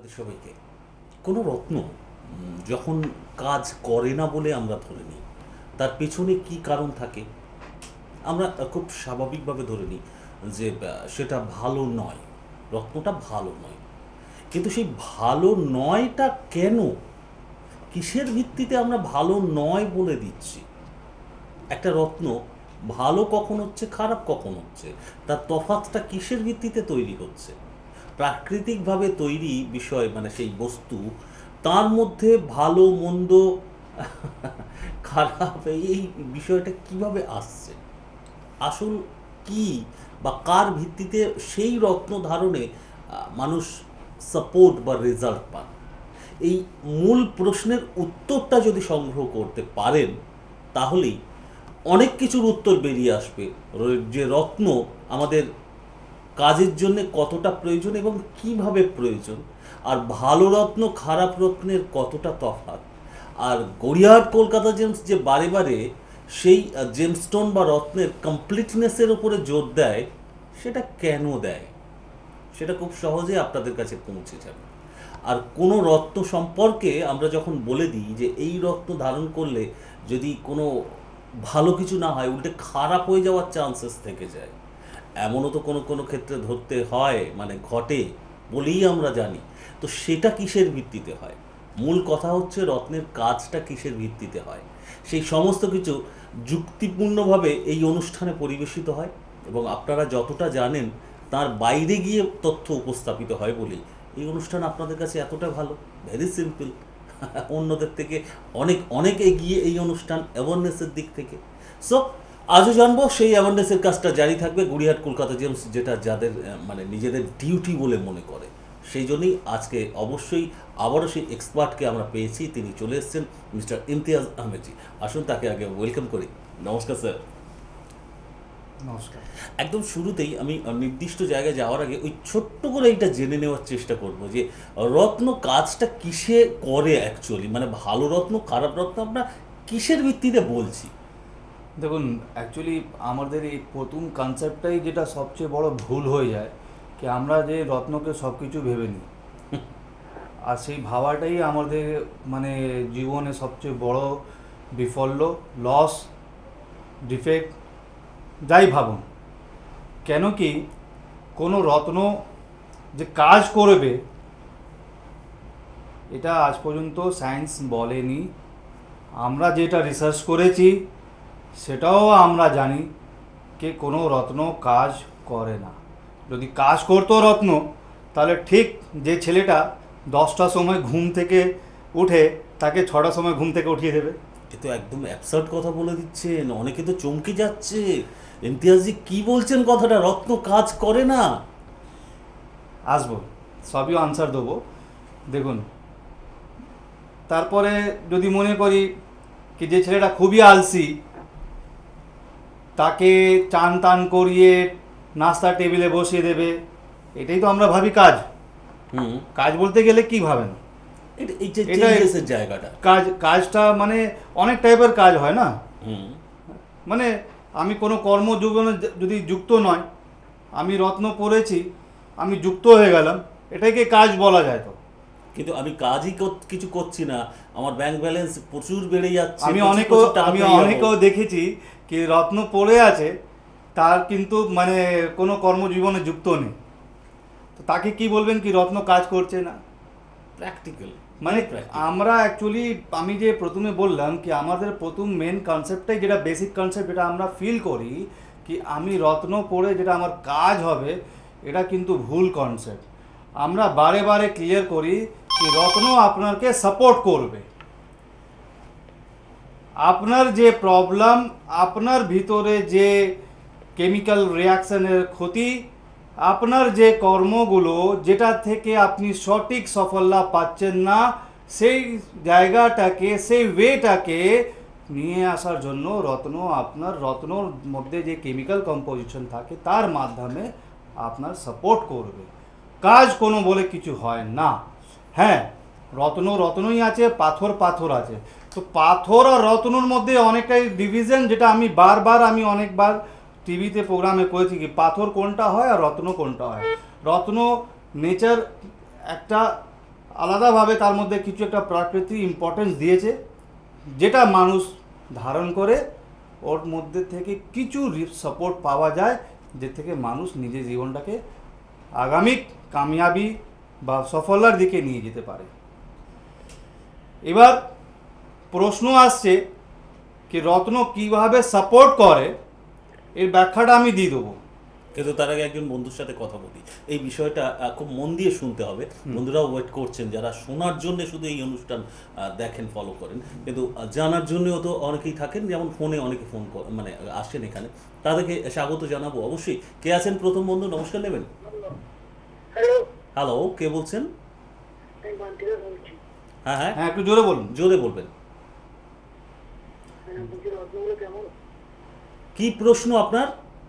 আপনাদের সবাইকে। কোনো রত্ন যখন কাজ করে না বলে আমরা ধরে নিই, তার পেছনে কি কারণ থাকে? আমরা খুব স্বাভাবিকভাবে ধরে নিই যে সেটা ভালো নয়, রত্নটা ভালো নয়। কিন্তু সেই ভালো নয়টা কেন, কিসের ভিত্তিতে আমরা ভালো নয় বলে দিচ্ছি? একটা রত্ন ভালো কখন হচ্ছে, খারাপ কখন হচ্ছে, তার তফাৎটা কিসের ভিত্তিতে তৈরি হচ্ছে? প্রাকৃতিকভাবে তৈরি বিষয়, মানে সেই বস্তু, তার মধ্যে ভালো মন্দ খারাপ এই বিষয়টা কিভাবে আসছে? আসল কি বা কার ভিত্তিতে সেই রত্ন ধারণে মানুষ সাপোর্ট বা রেজাল্ট পান? এই মূল প্রশ্নের উত্তরটা যদি সংগ্রহ করতে পারেন, তাহলেই অনেক কিছুর উত্তর বেরিয়ে আসবে যে রত্ন আমাদের কাজের জন্য কতটা প্রয়োজন এবং কিভাবে প্রয়োজন, আর ভালো রত্ন খারাপ রত্নের কতটা তফাৎ। আর গড়িয়াহাট কলকাতা জেমস যে বারে বারে সেই জেমস্টোন বা রত্নের কমপ্লিটনেসের উপরে জোর দেয়, সেটা কেন দেয়? সেটা খুব সহজে আপনাদের কাছে পৌঁছে যাবে। আর কোনো রত্ন সম্পর্কে আমরা যখন বলে দিই যে এই রত্ন ধারণ করলে যদি কোনো ভালো কিছু না হয়, উল্টে খারাপ হয়ে যাওয়ার চান্সেস থেকে যায়, এমনও তো কোনো কোনো ক্ষেত্রে ধরতে হয়, মানে ঘটে বলেই আমরা জানি। তো সেটা কিসের ভিত্তিতে হয়? মূল কথা হচ্ছে রত্নের কাজটা কিসের ভিত্তিতে হয়। সেই সমস্ত কিছু যুক্তিপূর্ণভাবে এই অনুষ্ঠানে পরিবেশিত হয়, এবং আপনারা যতটা জানেন তার বাইরে গিয়ে তথ্য উপস্থাপিত হয় বলেই এই অনুষ্ঠান আপনাদের কাছে এতটা ভালো। Very simple. অন্যদের থেকে অনেক অনেক এগিয়ে এই অনুষ্ঠান অ্যাওয়ারনেসের দিক থেকে। সো আজও জানবো, সেই অ্যাওয়ারনেসের কাজটা জারি থাকবে গড়িয়াহাট কলকাতা জেমস, যেটা যাদের মানে নিজেদের ডিউটি বলে মনে করে। সেই জন্যই আজকে অবশ্যই আবারও সেই এক্সপার্টকে আমরা পেয়েছি, তিনি চলে এসেছেন, মিস্টার ইমতিয়াজ আহমেদজি। আসুন তাকে আগে ওয়েলকাম করি। নমস্কার স্যার। নমস্কার। একদম শুরুতেই আমি নির্দিষ্ট জায়গায় যাওয়ার আগে ওই ছোট্ট করে এইটা জেনে নেওয়ার চেষ্টা করব যে রত্ন কাজটা কিসে করে অ্যাকচুয়ালি, মানে ভালো রত্ন খারাপ রত্ন আমরা কিসের ভিত্তিতে বলছি? দেখুন, অ্যাকচুয়ালি আমাদের এই প্রথম কনসেপ্টটাই যেটা সবচেয়ে বড় ভুল হয়ে যায়, কি আমরা যে রত্নকে সব কিছু ভেবে নিই, আর সেই ভাবাটাই আমাদের মানে জীবনে সবচেয়ে বড় বিফল্য, লস, ডিফেক্ট, যাই ভাবুন। কেন কি কোনো রত্ন যে কাজ করবে, এটা আজ পর্যন্ত সায়েন্স বলেনি। আমরা যেটা রিসার্চ করেছি সেটাও আমরা জানি যে কোনো রত্ন কাজ করে না। যদি কাজ করতো রত্ন, তাহলে ঠিক যে ছেলেটা 10টার সময় ঘুম থেকে উঠে, তাকে 6টার সময় ঘুম থেকে উঠিয়ে দেবে। এ তো একদম অ্যাবসার্ড কথা বলে দিচ্ছেন, অনেকে তো চমকে যাচ্ছে। ইমতিয়াজজি কি বলছেন কথাটা, রত্ন কাজ করে না? আসবো, সবই আনসার দেবো। দেখুন, তারপরে যদি মনে করি কি যে ছেলেটা খুবই আলসি, তাকে চান টান করিয়ে নাস্তা টেবিলে বসিয়ে দেবে, এটাই তো আমরা ভাবি কাজ। হুম। কাজ বলতে গেলে কি ভাবেন? এই যে এটা চেঞ্জেসের জায়গাটা। কাজটা মানে অনেক টাইপের কাজ হয় না। হুম। মানে আমি কোনো কর্মজীবনে যদি যুক্ত নয়, আমি রত্ন পড়েছি, আমি যুক্ত হয়ে গেলাম, এটাকে কাজ বলা যায় তো? কিন্তু আমি কাজই কিছু করছি না, আমার ব্যাংক ব্যালেন্স প্রচুর বেড়ে যাচ্ছে, আমি প্রচুর অনেকেও প্রচুর টাকা আমি পেয়ে যাবো। অনেকেও দেখেছি কি রত্ন পড়ে আছে, তার কিন্তু মানে কোনো কর্মজীবনে যুক্ত নেই। তো তাকে কি বলবেন কি রত্ন কাজ করছে না? প্র্যাকটিক্যাল, মানে আমরা অ্যাকচুয়ালি, আমি যে প্রথমে বললাম কি আমাদের প্রথম মেন কনসেপ্টটাই যেটা বেসিক কনসেপ্ট, যেটা আমরা ফিল করি কি আমি রত্ন পড়ে যেটা আমার কাজ হবে, এটা কিন্তু ভুল কনসেপ্ট। আমরা বারে বারে ক্লিয়ার করি কি রত্ন আপনাকে সাপোর্ট করবে। আপনার যে প্রবলেম, আপনার ভিতরে যে কেমিক্যাল রিয়াকশনের ক্ষতি, আপনার যে কর্মগুলো যেটা থেকে আপনি সঠিক সাফল্য পাচ্ছেন না, সেই জায়গাটাকে, সেই ওয়েটাকে নিয়ে আসার জন্য রত্ন, আপনার রত্নর মধ্যে যে কেমিক্যাল কম্পোজিশন থাকে তার মাধ্যমে আপনার সাপোর্ট করবে। কাজ কোনো বলে কিছু হয় না। হ্যাঁ, রত্ন রত্নই আছে, পাথর পাথর আছে। তো পাথর আর রত্নর মধ্যে অনেকটাই ডিভিশন, যেটা আমি আমি অনেকবার টিভিতে প্রোগ্রামে করেছি কি পাথর কোনটা হয় আর রত্ন কোনটা হয়। রত্ন নেচার একটা আলাদাভাবে তার মধ্যে কিছু একটা প্রাকৃতিক ইম্পর্টেন্স দিয়েছে, যেটা মানুষ ধারণ করে ওর মধ্যে থেকে কিছু সাপোর্ট পাওয়া যায়, যে থেকে মানুষ নিজের জীবনটাকে আগামী কামিয়াবি বা সফলতার দিকে নিয়ে যেতে পারে। এবার প্রশ্ন আসছে কি রত্ন কিভাবে সাপোর্ট করে, এর ব্যাখ্যাটা আমি দিয়ে দেবো। কিন্তু তার আগে একজন বন্ধুর সাথে কথা বলি, এই বিষয়টা খুব মন দিয়ে শুনতে হবে। বন্ধুরাও ওয়েট করছেন, যারা শোনার জন্য শুধু এই অনুষ্ঠান দেখেন, ফলো করেন, কিন্তু জানার জন্যও তো অনেকেই থাকেন, যেমন ফোনে অনেকে ফোন মানে আসেন এখানে, তাদেরকে স্বাগত জানাবো অবশ্যই। কে আছেন প্রথম বন্ধু? নমস্কার নেবেন। হ্যালো, কে বলছেন? হ্যাঁ হ্যাঁ, একটু জোরে বলুন। জোরে বলবেন। কি প্রশ্ন আপনার?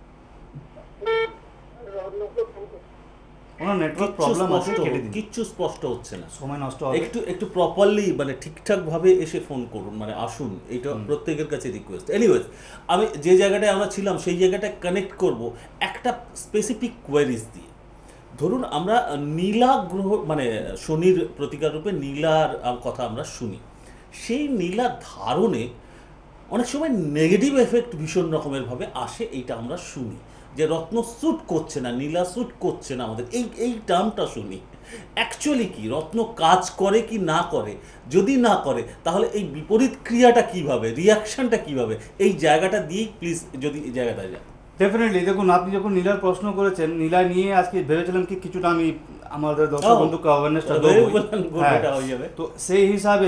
ওনার নেটওয়ার্ক প্রবলেম আছে, কেটে দিন। কিচ্ছু স্পষ্ট হচ্ছে না, সময় নষ্ট হবে। একটু প্রপারলি মানে ঠিকঠাক ভাবে এসে ফোন করুন, মানে আসুন, এটা প্রত্যেকের কাছে রিকোয়েস্ট। এনিওয়েজ, আমি যে জায়গাটায় আমরা ছিলাম সেই জায়গাটায় কানেক্ট করব একটা স্পেসিফিক কোয়ারিজ দিয়ে। ধরুন আমরা নীলা গ্রহ মানে শনির প্রতিকার রূপে নীলার কথা আমরা শুনি, সেই নীলা ধারণে অনেক সময় নেগেটিভ এফেক্ট ভীষণ রকমের ভাবে আসে, এইটা আমরা শুনি যে রত্ন স্যুট করছে না, নীলা স্যুট করছে না আমাদের, এই টার্মটা শুনি। অ্যাকচুয়ালি কি রত্ন কাজ করে কি না করে? যদি না করে তাহলে এই বিপরীত ক্রিয়াটা কিভাবে, রিয়াকশনটা কিভাবে, এই জায়গাটা দিয়েই প্লিজ যদি এই জায়গাটা যায়। ডেফিনেটলি দেখুন, আপনি যখন নীলার প্রশ্ন করেছেন, নীলা নিয়ে আজকে ভেবেছিলাম কি কিছুটা আমি আমাদের দর্শক বন্ধুকে অ্যাওয়ারনেসটা দেবো। তো সেই হিসাবে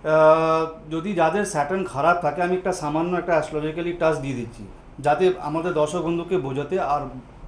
যদি যাদের স্যাটার্ন খারাপ থাকে, আমি একটা সামান্য একটা অ্যাস্ট্রোলজিক্যালি টাচ দিয়ে দিচ্ছি, যাতে আমাদের দর্শক বন্ধুকে বোঝাতে আর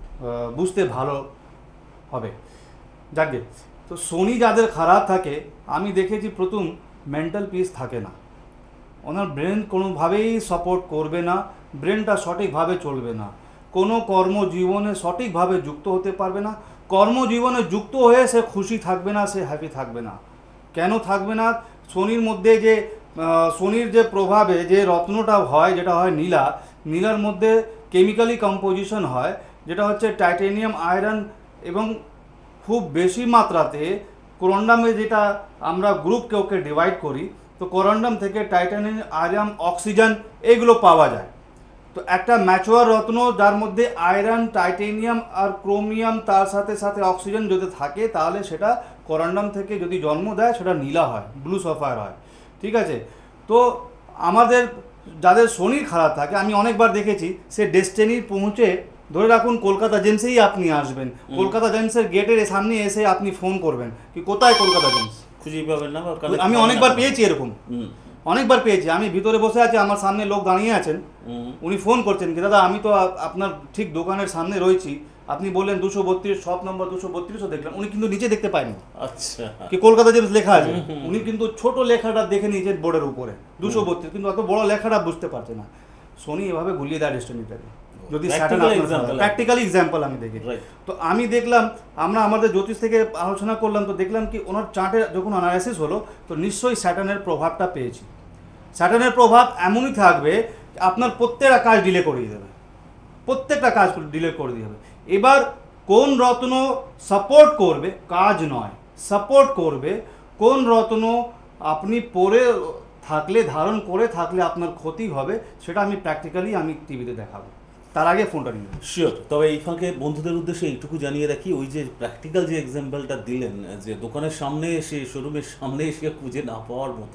বুঝতে ভালো হবে। যাকে তো শনি যাদের খারাপ থাকে, আমি দেখেছি প্রথম মেন্টাল পিস থাকে না, ওনার ব্রেন কোনোভাবেই সাপোর্ট করবে না, ব্রেনটা সঠিকভাবে চলবে না, কোনো কর্মজীবনে সঠিকভাবে যুক্ত হতে পারবে না, কর্মজীবনে যুক্ত হয়ে সে খুশি থাকবে না, সে হ্যাপি থাকবে না। কেন থাকবে না? শনির মধ্যে যে শনির যে প্রভাবে যে রত্নটা হয়, যেটা হয় নীলা, নীলার মধ্যে কেমিক্যালি কম্পোজিশন হয়, যেটা হচ্ছে টাইটেনিয়াম, আয়রন এবং খুব বেশি মাত্রাতে কোরন্ডামে, যেটা আমরা গ্রুপকে ওকে ডিভাইড করি, তো কোরন্ডাম থেকে টাইটানিয়াম, আয়রন, অক্সিজেন এগুলো পাওয়া যায়। তো একটা ম্যাচুয়ার রত্ন যার মধ্যে আয়রন, টাইটেনিয়াম আর ক্রোমিয়াম, তার সাথে সাথে অক্সিজেন যদি থাকে, তাহলে সেটা কোরন্ডাম থেকে যদি জন্ম দেয়, সেটা নীলা হয়, ব্লু সাফায়ার হয়। ঠিক আছে? তো আমাদের যাদের শনি খারাপ থাকে, আমি অনেকবার দেখেছি, সে ডেস্টিনি পৌঁছে, ধরে রাখুন কলকাতা জেমসেই আপনি আসবেন, কলকাতা জেমসের গেটের সামনে এসে আপনি ফোন করবেন কি কোথায় কলকাতা জেমস, খুঁজেই পাবেন না। আমি অনেকবার পেয়েছি এরকম, অনেকবার পেয়েছি। আমি ভিতরে বসে আছি, আমার সামনে লোক দাঁড়িয়ে আছেন, উনি ফোন করছেন কি দাদা আমি তো আপনার ঠিক দোকানের সামনে রয়েছি, আপনি বললেন 232 শপ নম্বর 232ও দেখলাম, উনি কিন্তু নিচে দেখতে পায়নি। আচ্ছা, কি কলকাতা জেমস লেখা আছে, উনি কিন্তু ছোট লেখাটা দেখে নিয়েছেন বোর্ডের উপরে 232, কিন্তু অত বড় লেখাটা বুঝতে পারছে না। শনি এভাবে গুলিয়ে দেয় ডেস্টিনিটাকে, যদি প্র্যাকটিক্যালি এক্সাম্পল আমি দেখি। তো আমি দেখলাম, আমরা আমাদের জ্যোতিষ থেকে আলোচনা করলাম, তো দেখলাম কি ওনার চার্টে যখন অ্যানালাইসিস হলো, তো নিশ্চয়ই স্যাটার্নের প্রভাবটা পেয়েছি। স্যাটার্নের প্রভাব এমনই থাকবে, আপনার প্রত্যেকটা কাজ ডিলে করিয়ে দেবে, প্রত্যেকটা কাজ ডিলে করে দিয়ে হবে। এবার কোন রত্ন সাপোর্ট করবে, কাজ নয়, সাপোর্ট করবে, কোন রত্ন আপনি পরে থাকলে, ধারণ করে থাকলে আপনার ক্ষতি হবে, সেটা আমি প্র্যাকটিক্যালি আমি টিভিতে দেখাবো। তার আগে ফোনটা নিয়ে শিওর। তবে এই ফাঁকে বন্ধুদের উদ্দেশ্যে এইটুকু জানিয়ে রাখি, ওই যে প্র্যাকটিক্যাল যে এক্সাম্পলটা দিলেন, যে দোকানের সামনে এসে, শোরুমের সামনে এসে খুঁজে না পাওয়ার মতো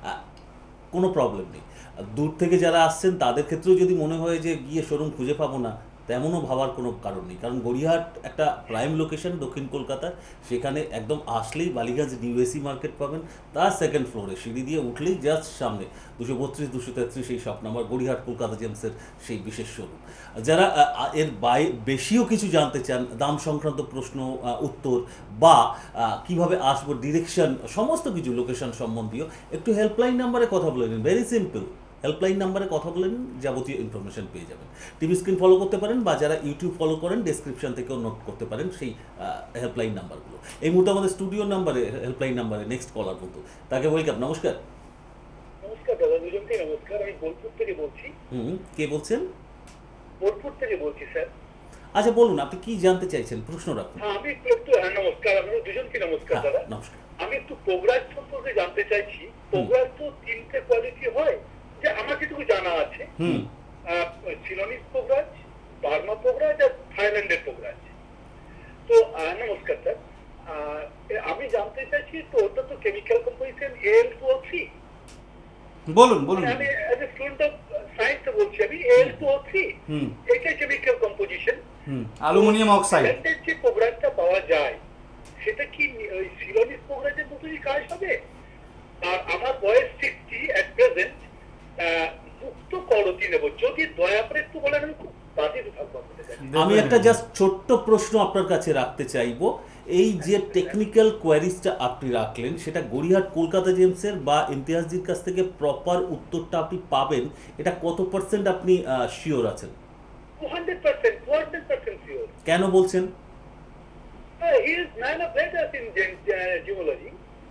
কোনো প্রবলেম নেই। দূর থেকে যারা আসছেন তাদের ক্ষেত্রেও যদি মনে হয় যে গিয়ে শোরুম খুঁজে পাবো না, তেমনও ভাবার কোনো কারণ নেই, কারণ গড়িয়াহাট একটা প্রাইম লোকেশন দক্ষিণ কলকাতার, সেখানে একদম আসলেই বালিগঞ্জ নিউ এসি মার্কেট পাবেন, তার সেকেন্ড ফ্লোরে সিঁড়ি দিয়ে উঠলেই জাস্ট সামনে 232, 233 এই শপ নাম্বার, গড়িয়াহাট কলকাতা জেমসের সেই বিশেষ শোরুম। যারা এর বেশিও কিছু জানতে চান, দাম সংক্রান্ত প্রশ্ন উত্তর, বা কিভাবে আসবো, ডিরেকশন, সমস্ত কিছু লোকেশন সম্বন্ধীয়, একটু হেল্পলাইন নাম্বারে কথা বলে নিন। ভেরি সিম্পল, হেল্পলাইন নাম্বারে কথা বলে নিন, যাবতীয় ইনফরমেশন পেয়ে যাবেন। টিভি স্ক্রিন ফলো করতে পারেন, বা যারা ইউটিউব ফলো করেন ডেসক্রিপশন থেকেও নোট করতে পারেন সেই হেল্পলাইন নাম্বারগুলো। এই মুহূর্তে আমাদের স্টুডিও নাম্বারে, হেল্পলাইন নাম্বারে নেক্সট কলার বলতো, তাকে ওয়েলকাম। নমস্কার। নমস্কার দাদা, দুজনকে নমস্কার। আমি বোলপুর থেকে বলছি। কে বলছেন? বোলপুর থেকে বলছি স্যার। আচ্ছা বলুন, আপনি কি জানতে চাইছেন, প্রশ্ন রাখুন। হ্যাঁ, আমি একটু নমস্কার, আপনাদের দুজনকে নমস্কার দাদা। নমস্কার। আমি একটু পোগরাজ সম্পর্কে জানতে চাইছি। পোগরাজ তো 3টে কোয়ালিটি হয়, যে আমার যেটুকু জানা আছে, সিলোনিস পোগরাজ, বার্মা পোগরাজ আর থাইল্যান্ডের পোগরাজ। তো নমস্কার স্যার, আমি জানতে চাইছি, তো ওটা তো কেমিক্যাল কম্পোজিশন Al2O3। বলুন বলুন। আমি as a student of science বলছি, আমি Al2O3 এটা কেমিক্যাল কম্পোজিশন। Aluminium oxide. থাইল্যান্ডের যে পোগরাজটা পাওয়া যায় সেটা কি ওই সিলোনিস পোগরাজের মতোই কাজ হবে? আর আমার বয়স 60 এট প্রেজেন্ট, মুক্ত করতি নেব, যদি দয়া করে একটু বলেন, আমি খুব বাধিত থাকবো আপনাদের কাছে। আমি একটা জাস্ট ছোট্ট প্রশ্ন আপনার কাছে রাখতে চাইবো। এই যে টেকনিক্যাল কোয়ারিজটা আপনি রাখলেন, সেটা গড়িয়াহাট কলকাতা জেমসের বা ইমতিয়াজজির কাছ থেকে প্রপার উত্তরটা আপনি পাবেন, এটা কত পার্সেন্ট আপনি শিওর আছেন? 200% sure. কেন বলছেন? He is man of letters in geology.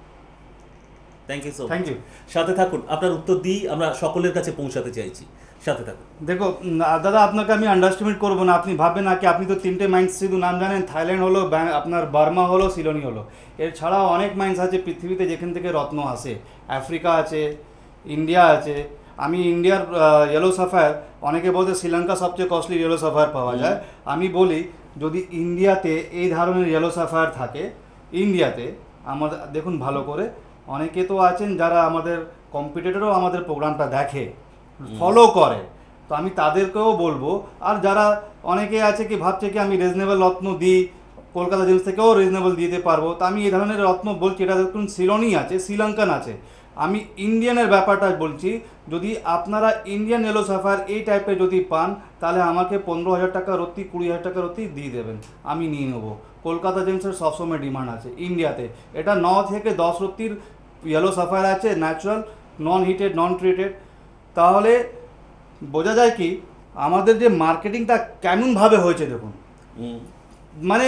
Thank you so thank much. You. সাথে থাকুন, আপনার উত্তর দিই আমরা সকলের কাছে পৌঁছাতে চাইছি। সাথে থাকুন। দেখো দাদা, আপনাকে আমি আন্ডারস্টিমেট করবো না। আপনি ভাববেন না কি আপনি তো 3টে মাইন্স শুধু নাম জানেন, থাইল্যান্ড হলো, আপনার বার্মা হলো, সিলোনি হলো। এর ছাড়াও অনেক মাইন্স আছে পৃথিবীতে যেখান থেকে রত্ন আসে। আফ্রিকা আছে, ইন্ডিয়া আছে। আমি ইন্ডিয়ার ইয়েলো সাফায়ার, অনেকে বলতে শ্রীলঙ্কা সবচেয়ে কস্টলি ইয়েলো সাফায়ার পাওয়া যায়। আমি বলি, যদি ইন্ডিয়াতে এই ধরনের ইয়েলো সাফায়ার থাকে, ইন্ডিয়াতে আমাদের দেখুন ভালো করে, অনেকে তো আছেন যারা আমাদের কম্পিটিটরও আমাদের প্রোগ্রামটা দেখে, ফলো করে, তো আমি তাদেরকেও বলবো। আর যারা অনেকে আছে কি ভাবছে কি আমি রিজনেবল রত্ন দিই, কলকাতা জেমস থেকেও রিজনেবল দিতে পারবো, তো আমি এই ধরনের রত্ন বলছি। এটা দেখুন সিলোনি আছে, শ্রীলঙ্কান আছে। আমি ইন্ডিয়ানের ব্যাপারটা বলছি। যদি আপনারা ইন্ডিয়ান ইয়েলো সাফায়ার এই টাইপের যদি পান, তাহলে আমাকে 15,000 টাকা রত্তি, 20,000 টাকা রত্তি দিয়ে দেবেন, আমি নিয়ে নেবো। কলকাতা জেমসের সবসময় ডিমান্ড আছে ইন্ডিয়াতে। এটা 9 থেকে 10 রত্তির ইয়েলো সাফায়ার আছে, natural, non heated, non treated. তাহলে বোঝা যায় কি আমাদের যে মার্কেটিংটা কেমনভাবে হয়েছে দেখুন। মানে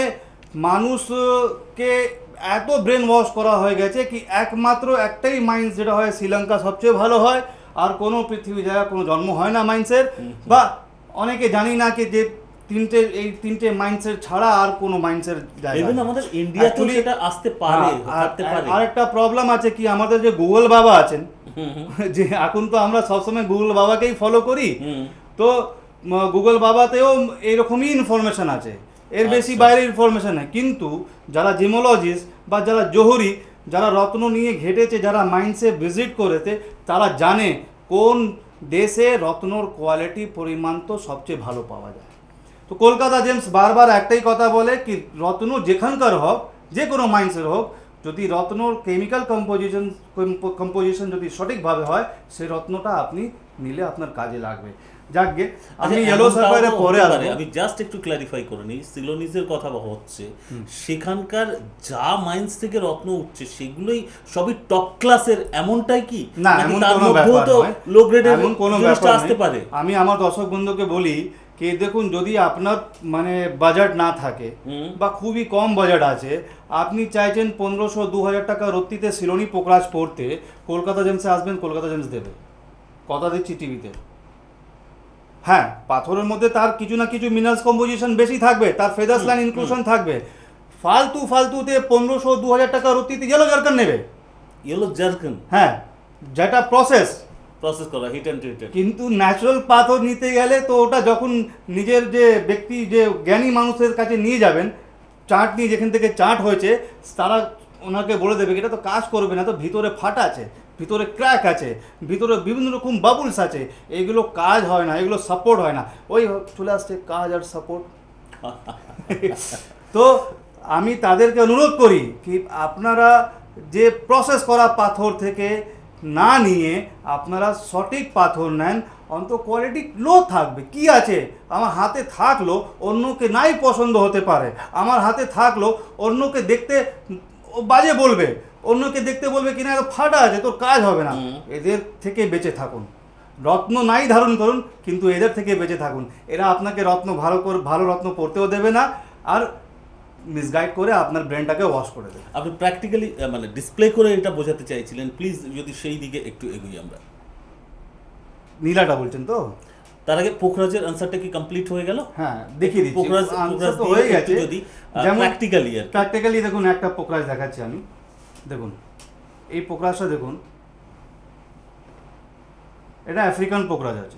মানুষকে এত ব্রেন ওয়াশ করা হয়ে গেছে কি একমাত্র একটাই মাইন্স যেটা হয় শ্রীলঙ্কা সবচেয়ে ভালো হয়, আর কোনো পৃথিবী জায়গা কোনো জন্ম হয় না মাইন্সের। বা অনেকে জানি না কি যে এই তিনটে মাইন্সের ছাড়া আর কোনো মাইন্সের জায়গা ইভেন আমাদের ইন্ডিয়াতেও সেটা আসতে পারে, থাকতে পারে। আর একটা প্রবলেম আছে কি, আমাদের যে গুগল বাবা আছেন, যে এখন তো আমরা সবসময় গুগল বাবাকেই ফলো করি, তো গুগল বাবাতেও এইরকমই ইনফরমেশন আছে, এর বেশি বাইরে ইনফরমেশন নেই। কিন্তু যারা জিমোলজিস্ট বা যারা জহুরি, যারা রত্ন নিয়ে ঘেটেছে, যারা মাইন্সে ভিজিট করেছে, তারা জানে কোন দেশে রত্নর কোয়ালিটি পরিমাণ তো সবচেয়ে ভালো পাওয়া যায়। তো কলকাতা জেমস বারবার একটাই কথা বলে কি রত্ন যেখানকার হোক, যে কোনো মাইন্সের হোক, যদি রত্নর কেমিক্যাল কম্পোজিশন যদি সঠিকভাবে হয়, সেই রত্নটা আপনি নিলে আপনার কাজে লাগবে। যাকগে, আমি ইয়েলো সাফায়ারে পরে আসবো। আমি জাস্ট একটু ক্ল্যারিফাই করে নিই, সিলোনিসের কথা হচ্ছে, সেখানকার যা মাইন্স থেকে রত্ন উঠছে সেগুলোই সবই টপ ক্লাসের, এমনটাই কি? না, এমন কোনো ব্যাপার নয়, লো গ্রেডের এমন কোনো ব্যাপার আসতে পারে। আমি আমার দর্শক বন্ধুকে বলি কি দেখুন, যদি আপনার মানে বাজেট না থাকে বা খুবই কম বাজেট আছে, আপনি চাইছেন 1500-2000 টাকা রত্তিতে সিলোনি পোকরাজ পড়তে, কলকাতা জেমসে আসবেন, কলকাতা জেমস দেবে, কথা দিচ্ছি টিভিতে। হ্যাঁ, পাথরের মধ্যে তার কিছু না কিছু মিনারেলস কম্পোজিশন বেশি থাকবে, তার ফেদার্স লাইন ইনক্লুশন থাকবে। ফালতুতে 1500-2000 টাকা রত্তিতে ইয়েলো জারকান নেবে, ইয়েলো জারকান, হ্যাঁ, যেটা প্রসেস করা, হিট অ্যান্ড ট্রিটেড। কিন্তু ন্যাচারাল পাথর নিতে গেলে তো ওটা যখন নিজের যে ব্যক্তি, যে জ্ঞানী মানুষের কাছে নিয়ে যাবেন, চার্ট নিয়ে, যেখান থেকে চার্ট হয়েছে, তারা ওনাকে বলে দেবে এটা তো কাজ করবে না, তো ভিতরে ফাটা আছে, ভিতরে ক্র্যাক আছে, ভিতরে বিভিন্ন রকম বাবুলস আছে, এগুলো কাজ হয় না, এগুলো সাপোর্ট হয় না। ওই চলে আসছে কাজ আর সাপোর্ট। তো আমি তাদেরকে অনুরোধ করি কি আপনারা যে প্রসেস করা পাথর থেকে না নিয়ে আপনারা সঠিক পাথর নেন, অন্তত কোয়ালিটি লো থাকবে। কি আছে, আমার হাতে থাকলো অন্যকে নাই পছন্দ হতে পারে, আমার হাতে থাকলো অন্যকে দেখতে বাজে বলবে, অন্যকে দেখতে বলবে কিনা এত ফাটা আছে, তোর কাজ হবে না। এদের থেকে বেঁচে থাকুন। রত্ন নাই ধারণ করুন, কিন্তু এদের থেকে বেঁচে থাকুন। এরা আপনাকে ভালো রত্ন পড়তেও দেবে না, আর মিসগাইড করে আপনার ব্রেনটাকে ওয়াশ করে দেবে। আপনি প্র্যাকটিক্যালি মানে ডিসপ্লে করে এটা বোঝাতে চাইছিলেন, প্লিজ যদি সেই দিকে একটু এগোই আমরা। নীলাটা বলছেন তো? তার আগে পোখরাজের আনসারটা কি কমপ্লিট হয়ে গেল? হ্যাঁ, দেখিয়ে দিচ্ছি। পোখরাজ তো হয়ে গেছে, যদি যেমন প্র্যাকটিক্যালি দেখুন একটা পোখরাজ দেখাচ্ছি আমি। দেখুন এই পোকরাজটা দেখুন, এটা আফ্রিকান পোকরাজ আছে,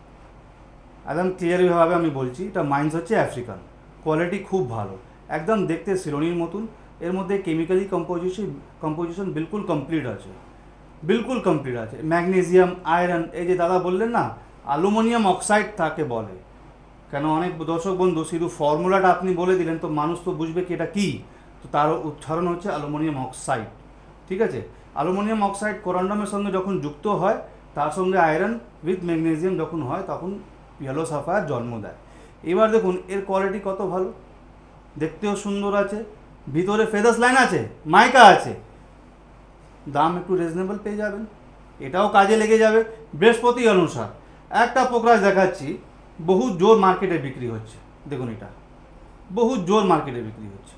একদম ক্লিয়ারভাবে আমি বলছি, এটা মাইন্স হচ্ছে আফ্রিকান, কোয়ালিটি খুব ভালো, একদম দেখতে সিলোনির মতন। এর মধ্যে কেমিক্যালি কম্পোজিশন বিলকুল কমপ্লিট আছে, বিলকুল কমপ্লিট আছে। ম্যাগনেসিয়াম, আয়রন, এই যে দাদা বললেন না অ্যালুমিনিয়াম অক্সাইড তাকে বলে, কেন অনেক দর্শক বন্ধু শুধু ফর্মুলাটা আপনি বলে দিলেন তো মানুষ তো বুঝবে কি এটা কী, তো তার উচ্চারণ হচ্ছে অ্যালুমিনিয়াম অক্সাইড, ঠিক আছে। অ্যালুমিনিয়াম অক্সাইড কোরান্ডামের সঙ্গে যখন যুক্ত হয়, তার সঙ্গে আয়রন উইথ ম্যাগনেসিয়াম যখন হয়, তখন ইয়েলো সাফায়ার জন্ম দেয়। এবার দেখুন এর কোয়ালিটি কত ভালো, দেখতেও সুন্দর আছে, ভিতরে ফেদার্স লাইন আছে, মাইকা আছে, দাম একটু রিজনেবল পেয়ে যাবেন, এটাও কাজে লেগে যাবে। বৃহস্পতি অনুসার একটা পোকরাজ দেখাচ্ছি, বহু জোর মার্কেটে বিক্রি হচ্ছে, দেখুন এটা বহু জোর মার্কেটে বিক্রি হচ্ছে।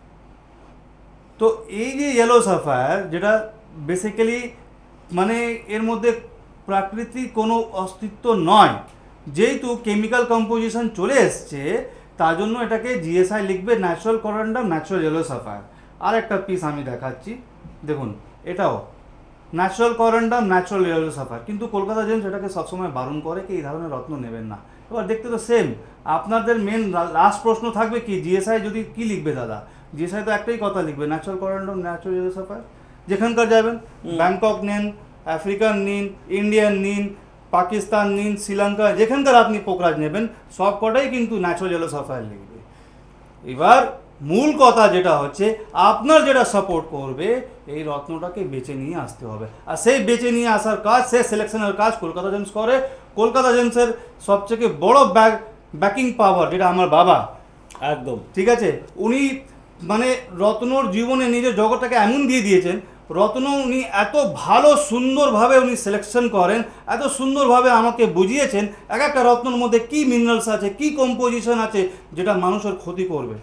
তো এই যে ইয়েলো সাফায়ার, যেটা বেসিক্যালি মানে এর মধ্যে প্রাকৃতিক কোনো অস্তিত্ব নয়, যেহেতু কেমিক্যাল কম্পোজিশন চলে এসছে, তার জন্য এটাকে জিএসআই লিখবে natural corundum, natural yellow sapphire. আর একটা পিস আমি দেখাচ্ছি, দেখুন এটাও natural corundum, natural yellow sapphire, কিন্তু কলকাতা জেমস এটাকে সবসময় বারণ করে কি এই ধরনের রত্ন নেবেন না। এবার দেখতে তো সেম, আপনাদের মেন লাস্ট প্রশ্ন থাকবে কি জিএসআই যদি কি লিখবে দাদা, জিএসআই তো একটাই কথা লিখবে natural corundum, natural yellow sapphire. যেখানকার যাবেন, ব্যাংকক নেন, আফ্রিকান নিন, ইন্ডিয়ান নিন, পাকিস্তান নিন, শ্রীলঙ্কা, যেখানকার আপনি পোকরাজ নেবেন সব কটাই কিন্তু ন্যাচারাল ইয়েলো সাফায়ার লিখবে। এবার মূল কথা যেটা হচ্ছে, আপনার যেটা সাপোর্ট করবে এই রত্নটাকে বেছে নিয়ে আসতে হবে, আর সেই বেছে নিয়ে আসার কাজ, সেই সিলেকশনের কাজ কলকাতা জেমস করে। কলকাতা জেমসের সবথেকে বড় ব্যাকিং পাওয়ার যেটা আমার বাবা, একদম ঠিক আছে, উনি মানে রত্নর জীবনে নিজের জগৎটাকে এমন দিয়ে দিয়েছেন, রত্ন উনি এত ভালো সুন্দরভাবে উনি সিলেকশন করেন, এত সুন্দরভাবে আমাকে বুঝিয়েছেন এক একটা রত্নর মধ্যে কী মিনারেলস আছে, কী কম্পোজিশন আছে, যেটা মানুষের ক্ষতি করবে,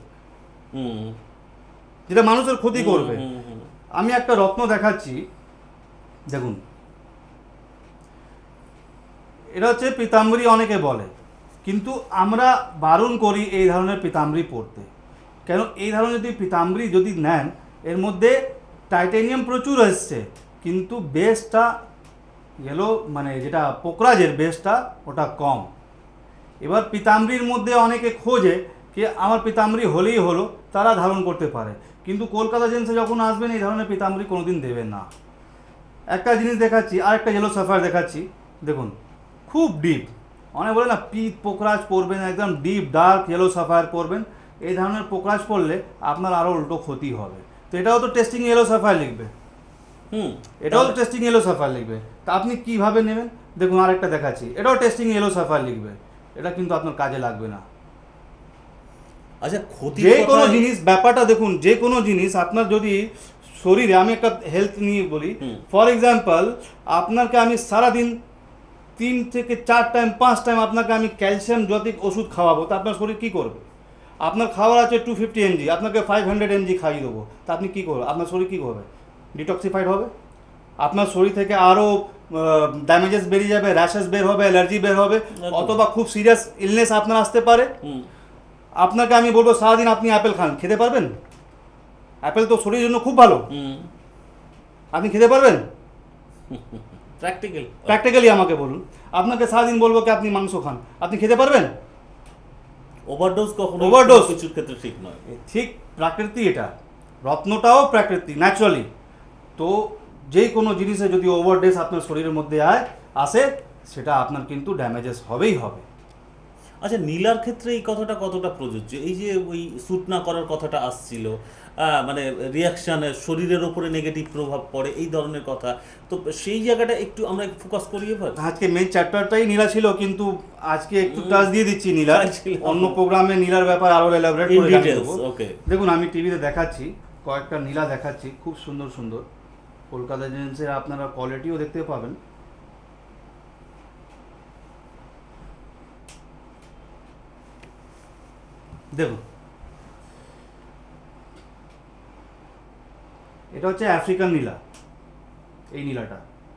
যেটা মানুষের ক্ষতি করবে। আমি একটা রত্ন দেখাচ্ছি, দেখুন এটা হচ্ছে পীতাম্বরী অনেকে বলে, কিন্তু আমরা বারণ করি এই ধরনের পীতাম্বরী পড়তে। কেন, এই ধরনের যদি পীতাম্বরী যদি নেন, এর মধ্যে টাইটেনিয়াম প্রচুর এসছে, কিন্তু বেসটা ইয়েলো মানে যেটা পোকরাজের বেসটা ওটা কম। এবার পীতাম্বরীর মধ্যে অনেকে খোঁজে কি আমার পীতাম্বরী হলেই হলো, তারা ধারণ করতে পারে, কিন্তু কলকাতা জেমসে যখন আসবেন এই ধরনের পীতাম্বরী কোনোদিন দেবেন না। একটা জিনিস দেখাচ্ছি, আর একটা ইয়েলো সাফায়ার দেখাচ্ছি, দেখুন খুব ডিপ, অনেক বলে না পিত পোকরাজ পরবেন, একদম ডিপ ডার্ক ইয়েলো সাফায়ার পরবেন, এই ধরনের পোকরাজ পরলে আপনার আরও উল্টো ক্ষতি হবে। তো এটাও তো টেস্টিং ইয়েলো সাফায়ার লিখবে, এটাও তো টেস্টিং ইয়েলো সাফায়ার লিখবে, তা আপনি কিভাবে নেবেন? দেখুন আরেকটা দেখাচ্ছি, এটাও টেস্টিং ইয়েলো সাফায়ার লিখবে, এটা কিন্তু আপনার কাজে লাগবে না। আচ্ছা, ক্ষতি যে কোনো জিনিস ব্যাপারটা দেখুন, যে কোনো জিনিস আপনার যদি শরীরে, আমি একটা হেলথ নিয়ে বলি, ফর এক্সাম্পল আপনাকে আমি সারাদিন 3 থেকে 4 টাইম 5 টাইম আপনাকে আমি ক্যালসিয়াম জাতীয় ওষুধ খাওয়াবো, তা আপনার শরীর কী করবে? আপনার খাওয়ার আছে 250 mg, আপনাকে 500 mg খাইয়ে দেবো, তা আপনি কী করবেন? আপনার শরীর কী করবে? ডিটক্সিফাইড হবে, আপনার শরীর থেকে আরও ড্যামেজেস বেরিয়ে যাবে, র্যাশেস বের হবে, অ্যালার্জি বের হবে, অথবা খুব সিরিয়াস ইলনেস আপনার আসতে পারে। আপনাকে আমি বলবো সারাদিন আপনি অ্যাপেল খান, খেতে পারবেন? অ্যাপেল তো শরীরের জন্য খুব ভালো, আপনি খেতে পারবেন? প্র্যাকটিক্যালি আমাকে বলুন, আপনাকে সারাদিন বলবো কি আপনি মাংস খান, আপনি খেতে পারবেন? ওভারডোজ কখনো ওভারডোজ কিছুর ক্ষেত্রে ঠিক নয়। ঠিক প্রাকৃতিক, এটা রত্নটাও প্রাকৃতিক ন্যাচারালি। তো যে কোনো জিনিসে যদি ওভারডোজ আপনার শরীরের মধ্যে আসে, সেটা আপনার কিন্তু ড্যামেজেস হবেই হবে। আচ্ছা, নীলার ক্ষেত্রে এই কথাটা কতটা প্রযোজ্য? এই যে ওই স্যুট না করার কথাটা আসছিল, মানে রিয়াকশানের শরীরের ওপরে নেগেটিভ প্রভাব পড়ে, এই ধরনের কথা, তো সেই জায়গাটা একটু আমরা ফোকাস করি এবার। আজকে মেন চ্যাপ্টারটাই নীলা ছিল, কিন্তু আজকে একটু টাচ দিয়ে দিচ্ছি নীলা, অন্য প্রোগ্রামে নীলার ব্যাপার আরো এলাবোরেট করে জানিয়ে দেবো। দেখুন আমি টিভিতে দেখাচ্ছি, কয়েকটা নীলা দেখাচ্ছি, খুব সুন্দর সুন্দর, কলকাতা জেমসের আপনারা কোয়ালিটিও দেখতে পাবেন। দেখুন এটা হচ্ছে আফ্রিকান নীলা, এই নীলাটা,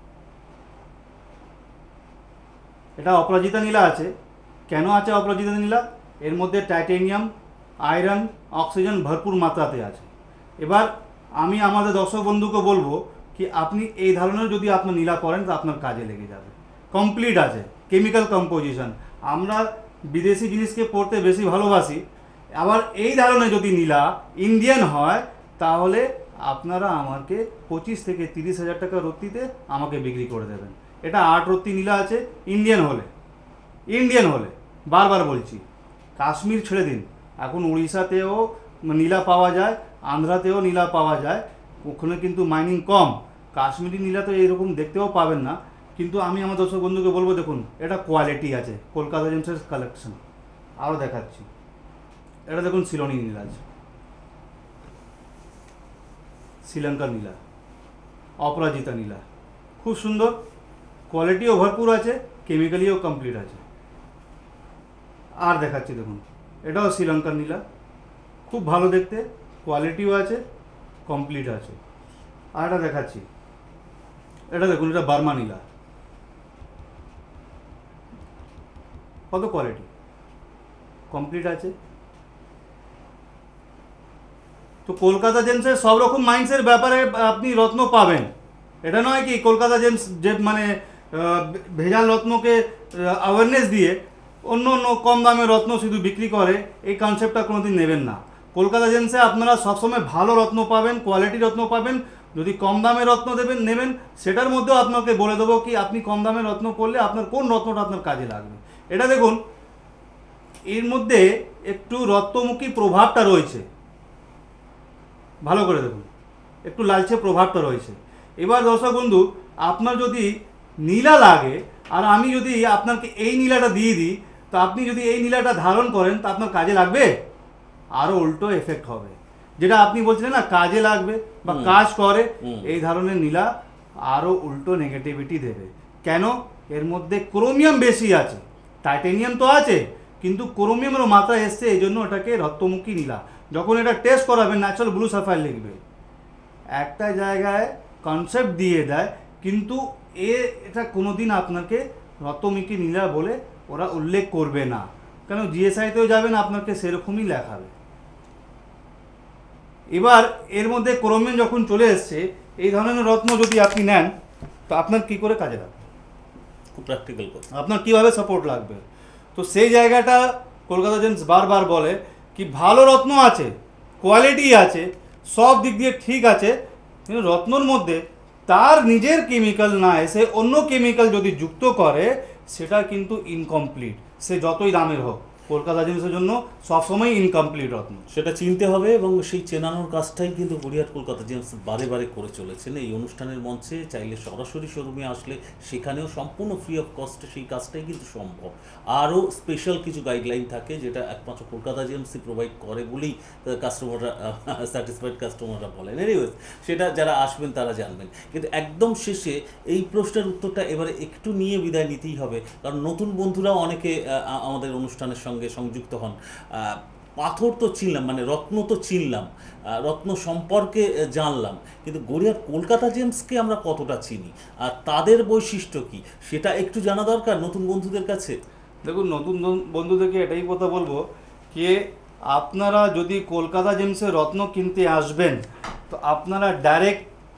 এটা অপরাজিতা নীলা আছে। কেন আছে অপরাজিতা নীলা? এর মধ্যে টাইটেনিয়াম, আয়রন, অক্সিজেন ভরপুর মাত্রাতে আছে। এবার আমি আমাদের দর্শক বন্ধুকে বলবো, কি আপনি এই ধরনের যদি আপনার নীলা পরেন তো আপনার কাজে লেগে যাবে, কমপ্লিট আছে, কেমিক্যাল কম্পোজিশন। আমরা বিদেশি জিনিসকে পড়তে বেশি ভালোবাসি, আবার এই ধরনের যদি নীলা ইন্ডিয়ান হয় তাহলে আপনারা আমাকে 25 থেকে 30 হাজার টাকা রত্তিতে আমাকে বিক্রি করে দেবেন। এটা 8 রত্তি নীলা আছে ইন্ডিয়ান হলে, বারবার বলছি। কাশ্মীর ছেড়ে দিন, এখন উড়িষ্যাতেও নীলা পাওয়া যায়, আন্ধ্রাতেও নীলা পাওয়া যায়, ওখানে কিন্তু মাইনিং কম। কাশ্মীরি নীলা তো এইরকম দেখতেও পাবেন না, কিন্তু আমি আমার দর্শক বন্ধুকে বলবো দেখুন এটা কোয়ালিটি আছে, কলকাতা জেমসের কালেকশন। আরও দেখাচ্ছি, এটা দেখুন সিলোনি নীলা আছে, শ্রীলঙ্কার নীলা, অপরাজিতা নীলা, খুব সুন্দর, কোয়ালিটিও ভরপুর আছে, কেমিক্যালিও কমপ্লিট আছে। আর দেখাচ্ছি দেখুন, এটাও শ্রীলঙ্কার নীলা, খুব ভালো দেখতে, কোয়ালিটিও আছে, কমপ্লিট আছে। আর এটা দেখাচ্ছি, এটা দেখুন, এটা বার্মা নীলা, কত কোয়ালিটি, কমপ্লিট আছে। তো কলকাতা জেমসের সব রকম মাইন্সের ব্যাপারে আপনি রত্ন পাবেন। এটা নয় কি কলকাতা জেমস যে মানে ভেজাল রত্নকে অ্যাওয়ারনেস দিয়ে অন্য অন্য কম দামে রত্ন শুধু বিক্রি করে, এই কনসেপ্টটা কোনোদিন নেবেন না। কলকাতা জেমসে আপনারা সবসময় ভালো রত্ন পাবেন, কোয়ালিটি রত্ন পাবেন। যদি কম দামে রত্ন নেবেন সেটার মধ্যেও আপনাকে বলে দেবো কি আপনি কম দামে রত্ন করলে আপনার কোন রত্নটা আপনার কাজে লাগবে। এটা দেখুন, এর মধ্যে একটু রত্নমুখী প্রভাবটা রয়েছে, ভালো করে দেখুন, একটু লালচে প্রভাবটা রয়েছে। এবার দর্শক বন্ধু, আপনার যদি নীলা লাগে আর আমি যদি আপনাকে এই নীলাটা দিয়ে দিই, তো আপনি যদি এই নীলাটা ধারণ করেন তো আপনার কাজে লাগবে, আরও উল্টো এফেক্ট হবে। যেটা আপনি বলছিলেন না কাজে লাগবে বা কাজ করে, এই ধরনের নীলা আরও উল্টো নেগেটিভিটি দেবে। কেন? এর মধ্যে ক্রোমিয়াম বেশি আছে, টাইটেনিয়াম তো আছে কিন্তু ক্রোমিয়ামের মাত্রা এসছে, এই জন্য এটাকে রক্তমুখী নীলা। যখন এটা টেস্ট করাবেন ন্যাচারাল ব্লু সাফায়ার লিখবে, একটা জায়গায় কনসেপ্ট দিয়ে দেয়, কিন্তু এটা কোনোদিন আপনাকে রক্তমুখী নীলা বলে ওরা উল্লেখ করবে না। কেন? জিএসআইতেও যাবেন আপনাকে সেরকমই লেখাবে। এবার এর মধ্যে ক্রোমিয়াম যখন চলে এসছে, এই ধরনের রত্ন যদি আপনি নেন তো আপনার কি করে কাজে লাগবে, খুব প্র্যাকটিক্যাল কথা, আপনার কীভাবে সাপোর্ট লাগবে। তো সেই জায়গাটা কলকাতা জেমস বারবার বলে কি ভালো রত্ন আছে, কোয়ালিটি আছে, সব দিক দিয়ে ঠিক আছে, কিন্তু রত্নর মধ্যে তার নিজের কেমিক্যাল না এসে অন্য কেমিক্যাল যদি যুক্ত করে সেটা কিন্তু ইনকমপ্লিট, সে যতই দামের হোক। কলকাতা জেমসের জন্য সবসময় ইনকমপ্লিট রত্ন, সেটা চিনতে হবে এবং সেই চেনানোর কাজটাই কিন্তু গড়িয়ার কলকাতা জেমস বারে বারে করে চলেছেন। এই অনুষ্ঠানের মঞ্চে চাইলে সরাসরি শোরুমে আসলে সেখানেও সম্পূর্ণ ফ্রি অফ কস্টে সেই কাজটাই কিন্তু সম্ভব। আরও স্পেশাল কিছু গাইডলাইন থাকে যেটা একমাত্র কলকাতা জেমসই প্রোভাইড করে বলেই কাস্টমাররা স্যাটিসফাইড কাস্টমাররা বলেন। এনিওয়েজ, সেটা যারা আসবেন তারা জানবেন। কিন্তু একদম শেষে এই প্রশ্নের উত্তরটা এবারে একটু নিয়ে বিদায় নিতেই হবে, কারণ নতুন বন্ধুরাও অনেকে আমাদের অনুষ্ঠানের সঙ্গে সংযুক্ত হন। পাথর তো চিনলাম, মানে রত্ন তো চিনলাম, রত্ন সম্পর্কে জানলাম, কিন্তু গড়িয়ার কলকাতা জেমসকে আমরা কতটা চিনি আর তাদের বৈশিষ্ট্য কি সেটা একটু জানা দরকার নতুন বন্ধুদের কাছে। দেখুন, নতুন বন্ধুদেরকে এটাই কথা বলবো যে আপনারা যদি কলকাতা জেমসের রত্ন কিনতে আসবেন তো আপনারা ডাইরেক্ট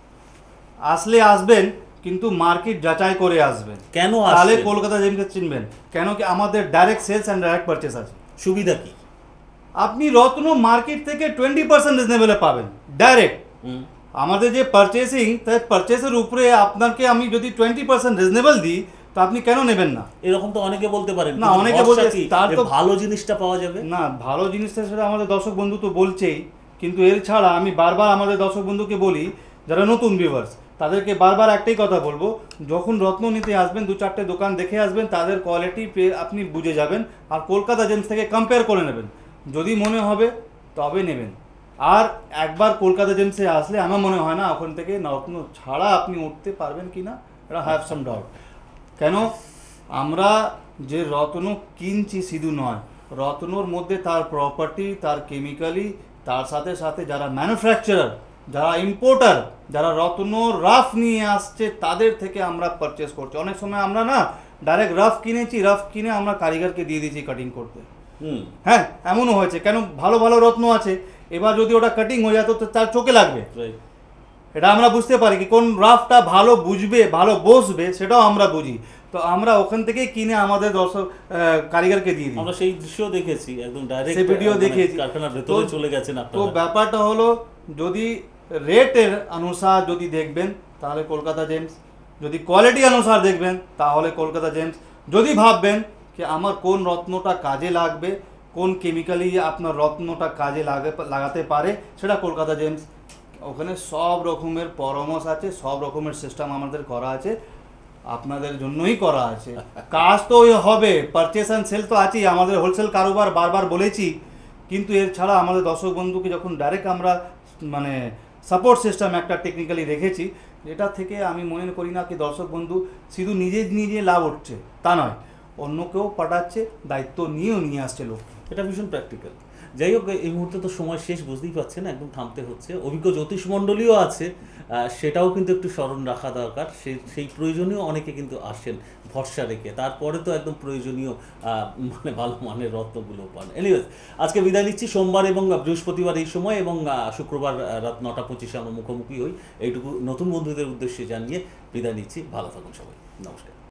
আসবেন, কিন্তু মার্কেট যাচাই করে আসবেন। কেন? তাহলে কলকাতা জেমসকে চিনবেন। কেন কি আমাদের direct sales and direct purchase আছে। সুবিধা কি? আপনি রত্ন মার্কেট থেকে 20% রিজনেবলে পাবেন ডাইরেক্ট। আমাদের যে পারচেসিং, তাই পারচেসের উপরে আপনাকে আমি যদি 20% রিজনেবল দিই তো আপনি কেন নেবেন না? এরকম তো অনেকে বলতে পারেন না, অনেকে বলছে তার তো ভালো জিনিসটা পাওয়া যাবে না। ভালো জিনিসটা সেটা আমাদের দর্শক বন্ধু তো বলছেই, কিন্তু এর ছাড়া আমি বারবার আমাদের দর্শক বন্ধুকে বলি যারা নতুন ভিউয়ার্স, তাদেরকে বারবার একটাই কথা বলবো, যখন রত্ন নিতে আসবেন 2-4টে দোকান দেখে আসবেন, তাদের কোয়ালিটি আপনি বুঝে যাবেন আর কলকাতা জেমস থেকে কম্পেয়ার করে নেবেন। যদি মনে হবে তবে নেবেন। আর একবার কলকাতা জেমসে আসলে আমার মনে হয় না ওখান থেকে রত্ন ছাড়া আপনি উঠতে পারবেন কি না, এটা হ্যাভ সাম ডাউট। কেন? আমরা যে রত্ন কিনছি শুধু নয়, রত্নর মধ্যে তার প্রপার্টি, তার কেমিক্যালি, তার সাথে সাথে যারা ম্যানুফ্যাকচারার, যারা ইম্পোর্টার, যারা রত্ন রাফ নিয়ে আসছে তাদের থেকে আমরা পারচেস করছি। অনেক সময় আমরা না ডাইরেক্ট রাফ কিনেছি, রাফ কিনে আমরা কারিগরকে দিয়ে দিয়েছি কাটিং করতে। হ্যাঁ, এমনও হয়েছে। কেন? ভালো ভালো রত্ন আছে, এবার যদি ওটা কাটিং হয়ে যায় তো তার চোখে লাগবে। এটা আমরা বুঝতে পারি কি কোন রাফটা ভালো বুঝবে, ভালো বসবে, সেটাও আমরা বুঝি। তো আমরা ওখান থেকেই কিনে আমাদের দর্শক কারিগরকে দিয়ে দিই। আমরা সেই দৃশ্য দেখেছি, একদম ডাইরেক্ট সেই ভিডিও দেখিয়েছি। কারখানার ভেতরে চলে গেছেন তো আপনারা। ব্যাপারটা হলো, যদি রেটের অনুসার যদি দেখবেন তাহলে কলকাতা জেমস, যদি কোয়ালিটি অনুসার দেখবেন তাহলে কলকাতা জেমস, যদি ভাববেন যে আমার কোন রত্নটা কাজে লাগবে, কোন কেমিক্যালি আপনার রত্নটা কাজে লাগাতে পারে, সেটা কলকাতা জেমস। ওখানে সব রকমের পরামর্শ আছে, সব রকমের সিস্টেম আমাদের করা আছে, আপনাদের জন্যই করা আছে। কাজ তো ওই হবে, পারচেস অ্যান্ড সেল তো আছেই, আমাদের হোলসেল কারোবার বারবার বলেছি, কিন্তু এর ছাড়া আমাদের দর্শক বন্ধুকে যখন ডাইরেক্ট আমরা মানে সাপোর্ট সিস্টেম একটা টেকনিক্যালি রেখেছি, এটা থেকে আমি মনে করি না কি দর্শক বন্ধু শুধু নিজে নিজে লাভ উঠছে, তা নয়, অন্য কেউ পাঠাচ্ছে, দায়িত্ব নিয়েও নিয়ে আসছে লোক। এটা ভীষণ প্র্যাকটিক্যাল। যাই হোক, এই মুহূর্তে তো সময় শেষ, বুঝতেই পারছেন, একদম থামতে হচ্ছে। অভিজ্ঞ জ্যোতিষ মণ্ডলীও আছে, সেটাও কিন্তু একটু স্মরণ রাখা দরকার। সেই প্রয়োজনীয় অনেকে কিন্তু আসেন ভরসা রেখে, তারপরে তো একদম প্রয়োজনীয় মানে ভালো মানের রত্নগুলো পান। এনিওয়েজ, আজকে বিদায় নিচ্ছি। সোমবার এবং বৃহস্পতিবার এই সময়, এবং শুক্রবার রাত 9:25 আমরা মুখোমুখি হই। এইটুকু নতুন বন্ধুদের উদ্দেশ্যে জানিয়ে বিদায় নিচ্ছি। ভালো থাকুন সবাই, নমস্কার।